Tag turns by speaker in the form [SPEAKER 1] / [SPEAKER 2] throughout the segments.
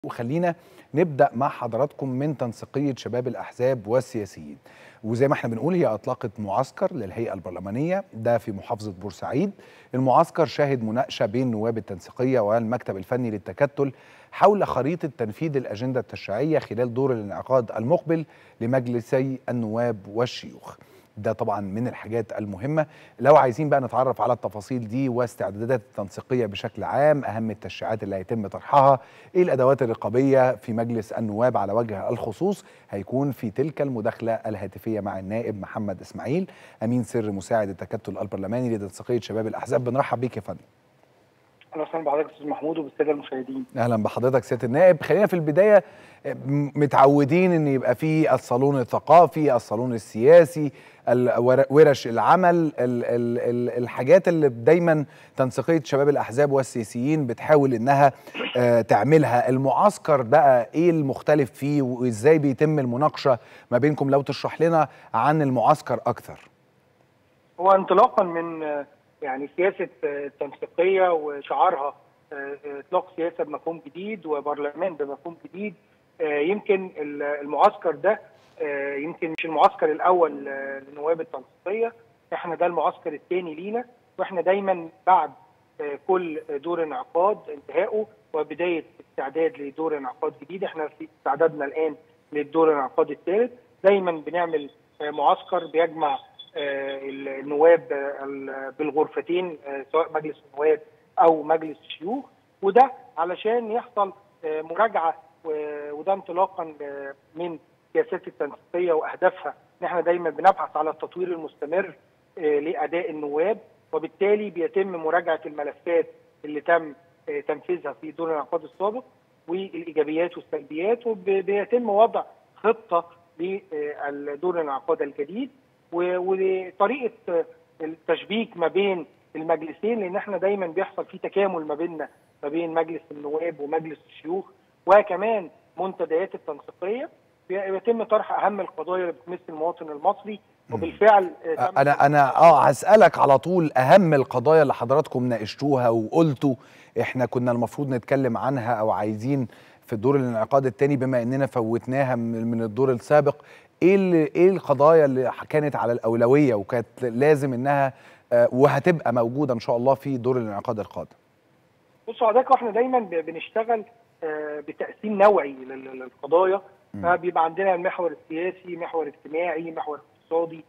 [SPEAKER 1] وخلينا نبدأ مع حضراتكم من تنسيقية شباب الأحزاب والسياسيين. وزي ما احنا بنقول هي أطلقت معسكر للهيئة البرلمانية ده في محافظة بورسعيد. المعسكر شاهد مناقشة بين نواب التنسيقية والمكتب الفني للتكتل حول خريطة تنفيذ الأجندة التشريعية خلال دور الانعقاد المقبل لمجلسي النواب والشيوخ. ده طبعا من الحاجات المهمة. لو عايزين بقى نتعرف على التفاصيل دي واستعدادات التنسيقية بشكل عام، أهم التشريعات اللي هيتم طرحها، إيه الأدوات الرقابية في مجلس النواب على وجه الخصوص، هيكون في تلك المداخلة الهاتفية مع النائب محمد إسماعيل أمين سر مساعد التكتل البرلماني لتنسيقية شباب الأحزاب. بنرحب بيك يا فندم.
[SPEAKER 2] اهلا وسهلا بحضرتك استاذ محمود وبالساده المشاهدين.
[SPEAKER 1] اهلا بحضرتك سياده النائب. خلينا في البدايه متعودين ان يبقى في الصالون الثقافي، الصالون السياسي، ورش العمل، الحاجات اللي دايما تنسيقيه شباب الاحزاب والسياسيين بتحاول انها تعملها. المعسكر بقى ايه المختلف فيه وازاي بيتم المناقشه ما بينكم؟ لو تشرح لنا عن المعسكر اكثر.
[SPEAKER 2] هو انطلاقا من يعني سياسه التنسيقيه وشعارها اطلاق سياسه بمفهوم جديد وبرلمان بمفهوم جديد، يمكن المعسكر ده يمكن مش المعسكر الاول لنواب التنسيقيه، احنا ده المعسكر الثاني لينا، واحنا دايما بعد كل دور انعقاد انتهائه وبدايه استعداد لدور انعقاد جديد. احنا في استعدادنا الان للدور الانعقاد الثالث، دايما بنعمل معسكر بيجمع النواب بالغرفتين سواء مجلس النواب او مجلس الشيوخ، وده علشان يحصل مراجعه، وده انطلاقا من سياسات التنسيقيه واهدافها ان احنا دايما بنبحث على التطوير المستمر لاداء النواب، وبالتالي بيتم مراجعه الملفات اللي تم تنفيذها في دور الانعقاد السابق والايجابيات والسلبيات، وبيتم وضع خطه لدور الانعقاد الجديد وطريقه التشبيك ما بين المجلسين، لان احنا دايما بيحصل في تكامل ما بيننا ما بين مجلس النواب ومجلس الشيوخ، وكمان منتديات التنسيقيه بيتم طرح اهم القضايا اللي بتمس المواطن المصري. وبالفعل
[SPEAKER 1] انا هسالك على طول اهم القضايا اللي حضراتكم ناقشتوها وقلتوا احنا كنا المفروض نتكلم عنها او عايزين في الدور الانعقاد الثاني بما اننا فوتناها من الدور السابق. ايه القضايا اللي كانت على الاولويه وكانت لازم انها وهتبقى موجوده ان شاء الله في دور الانعقاد القادم؟
[SPEAKER 2] بصوا حضرتك، احنا دايما بنشتغل بتقسيم نوعي للقضايا، فبيبقى عندنا المحور السياسي، محور اجتماعي، محور اقتصادي،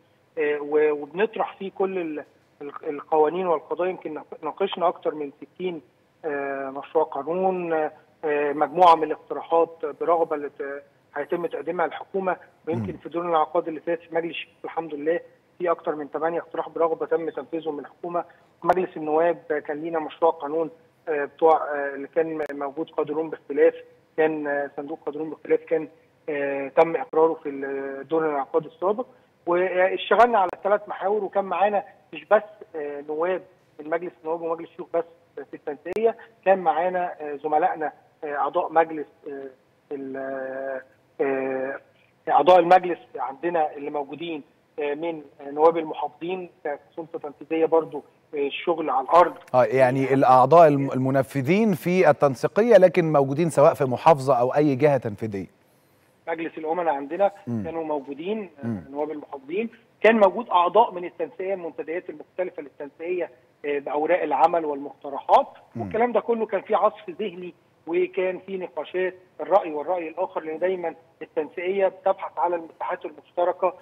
[SPEAKER 2] وبنطرح فيه كل القوانين والقضايا. يمكن ناقشنا اكثر من 60 مشروع قانون، مجموعه من الاقتراحات برغبه اللي هيتم تقديمها الحكومه، ويمكن في دور الانعقاد اللي فات في مجلس الحمد لله في اكثر من 8 اقتراح برغبه تم تنفيذهم من الحكومه. مجلس النواب كان لينا مشروع قانون بتوع اللي كان موجود قادرون باختلاف، كان صندوق قادرون باختلاف كان تم اقراره في دور الانعقاد السابق، واشتغلنا على الثلاث محاور. وكان معانا مش بس نواب من مجلس النواب ومجلس الشيوخ بس في التنسيقيه، كان معانا زملائنا اعضاء مجلس اعضاء المجلس عندنا اللي موجودين من نواب المحافظين كسلطه تنفيذيه برضو الشغل على الارض.
[SPEAKER 1] يعني الاعضاء المنفذين في التنسيقيه لكن موجودين سواء في محافظه او اي جهه تنفيذيه.
[SPEAKER 2] مجلس الامناء عندنا كانوا موجودين نواب المحافظين، كان موجود اعضاء من التنسيقيه، المنتديات المختلفه للتنسيقيه باوراق العمل والمقترحات، والكلام ده كله كان فيه عصف ذهني وكان في نقاشات الراي والراي الاخر، لان دايما التنسيقيه بتبحث على المساحات المشتركه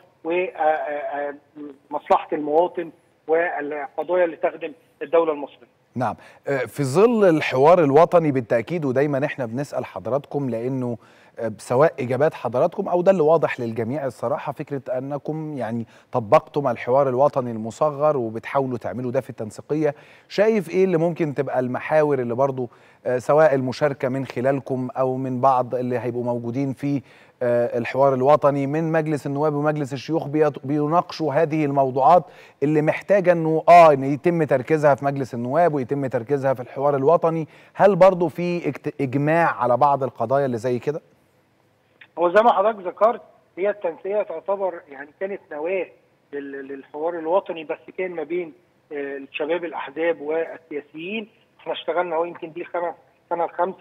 [SPEAKER 2] ومصلحه المواطن والقضايا اللي تخدم الدوله المصريه.
[SPEAKER 1] نعم، في ظل الحوار الوطني بالتاكيد، ودايما احنا بنسال حضراتكم لانه سواء اجابات حضراتكم او ده اللي واضح للجميع الصراحه، فكره انكم يعني طبقتم الحوار الوطني المصغر وبتحاولوا تعملوا ده في التنسيقيه. شايف ايه اللي ممكن تبقى المحاور اللي برضو سواء المشاركه من خلالكم او من بعض اللي هيبقوا موجودين في الحوار الوطني من مجلس النواب ومجلس الشيوخ بيناقشوا هذه الموضوعات اللي محتاجه انه ان يتم تركيزها في مجلس النواب ويتم تركيزها في الحوار الوطني؟ هل برضو في اجماع على بعض القضايا اللي زي كده؟
[SPEAKER 2] هو زي ما حضرتك ذكرت، هي التنسيقيه تعتبر يعني كانت نواه للحوار الوطني، بس كان ما بين الشباب الاحزاب والسياسيين. احنا اشتغلنا، هو يمكن دي السنه الخامسه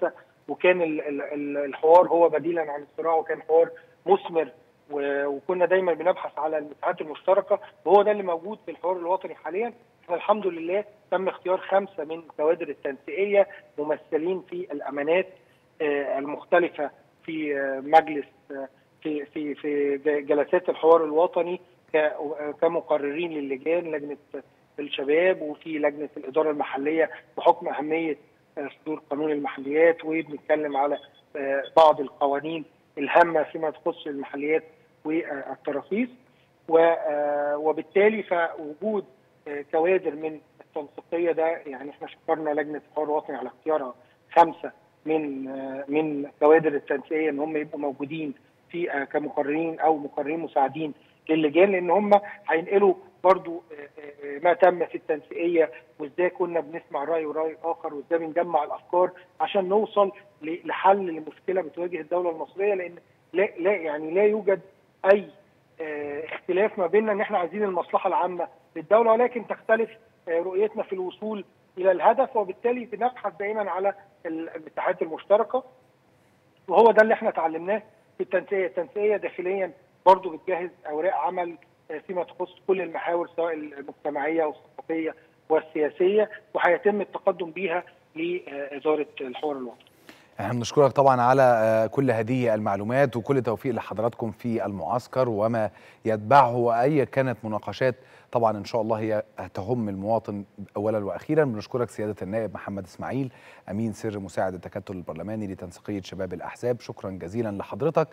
[SPEAKER 2] وكان الحوار هو بديلا عن الصراع، وكان حوار مثمر، وكنا دايما بنبحث على المساحات المشتركه، وهو ده اللي موجود في الحوار الوطني حاليا. احنا الحمد لله تم اختيار 5 من كوادر التنسيقيه ممثلين في الامانات المختلفه في مجلس في جلسات الحوار الوطني كمقررين للجان، لجنه الشباب وفي لجنه الاداره المحليه بحكم اهميه صدور قانون المحليات، وبنتكلم على بعض القوانين الهامه فيما تخص المحليات والتراخيص. وبالتالي فوجود كوادر من التنسيقيه ده، يعني احنا شكرنا لجنه الحوار الوطني على اختيارها 5 من كوادر التنسيقيه ان هم يبقوا موجودين في كمقررين او مقررين مساعدين للجان، لان هم هينقلوا برضو ما تم في التنسيقيه، وازاي كنا بنسمع راي وراي اخر، وازاي بنجمع الافكار عشان نوصل لحل لمشكله بتواجه الدوله المصريه. لان لا يوجد اي اختلاف ما بيننا ان احنا عايزين المصلحه العامه للدوله، ولكن تختلف رؤيتنا في الوصول الى الهدف، وبالتالي بنبحث دائما على المساحات المشتركه. وهو ده اللي احنا اتعلمناه في التنسيقيه. التنسيقيه داخليا برضو بتجهز اوراق عمل فيما تخص كل المحاور سواء المجتمعيه والثقافيه والسياسيه، وهيتم التقدم بيها لاداره الحوار الوطني.
[SPEAKER 1] احنا بنشكرك طبعا على كل هذه المعلومات، وكل توفيق لحضراتكم في المعسكر وما يتبعه، واي كانت مناقشات طبعا ان شاء الله هي تهم المواطن اولا واخيرا. بنشكرك سياده النائب محمد اسماعيل، امين سر مساعد التكتل البرلماني لتنسيقيه شباب الاحزاب، شكرا جزيلا لحضرتك.